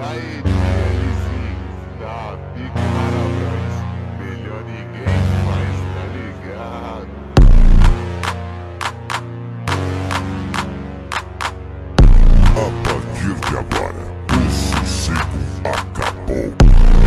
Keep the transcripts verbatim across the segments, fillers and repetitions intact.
Aí, L C, da Pique Marabras. Melhor ninguém faz, tá ligado? A partir de agora, o sossego acabou.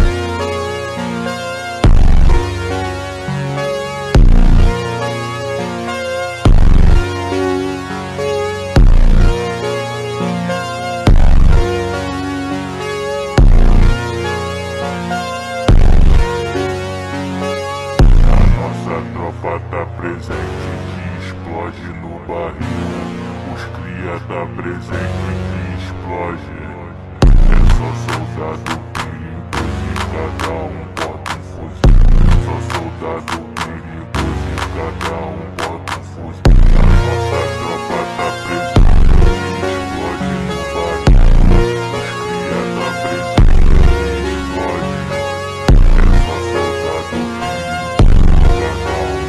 Tá presente que explode no barril. Os cria tá presente que explode. É só soldado perigoso e cada um bota um fuzil. É só soldado perigoso e cada um bota um fuzil. A nossa tropa tá presente que explode no barril. Os cria tá presente que explode. É só soldado perigoso e cada um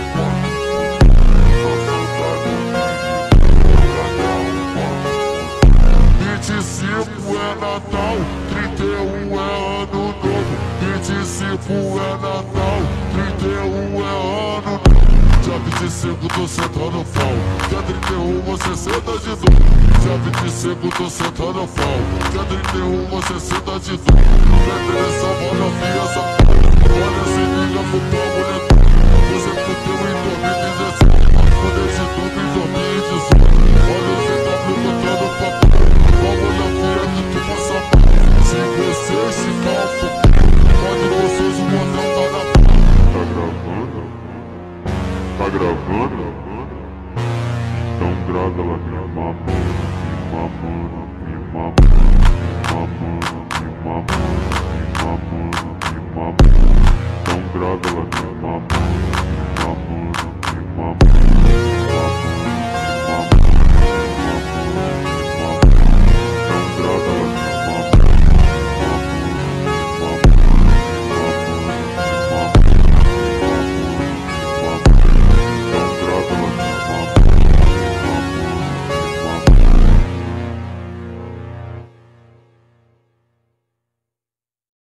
vinte e cinco é Natal, trinta e um é Ano Novo. vinte e cinco é Natal, trinta e um é Ano Novo. Dia vinte e cinco tô sentando pau, dia trinta e um você senta de novo. Dia vinte e cinco tô sentando pau, dia trinta e um você senta de novo. Não interessa, mano, fiança. Olha, se liga pro pau, moleque. Você fudeu em dois mil e dezessete, fudeu de novo em dois mil e dezoito. Olha o Z W botando papo. Vamos na feira que tu passa mal. Se você se calça, pode vocês o botão tá na mão. Tá gravando? Tá gravando? Então grava lá, me mamando, me mamando, me mamando, me mamando, me mamando, me mamando, me mamando. Então grava lá.